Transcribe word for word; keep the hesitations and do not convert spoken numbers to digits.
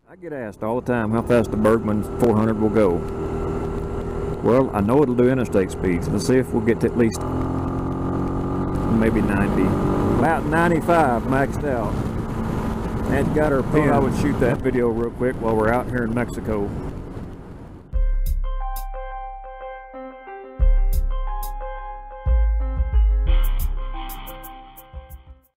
I get asked all the time how fast the Burgman four hundred will go. Well, I know it'll do interstate speeds. Let's see if we'll get to at least maybe ninety. About ninety-five maxed out. And got her pin. I would shoot that video real quick while we're out here in Mexico.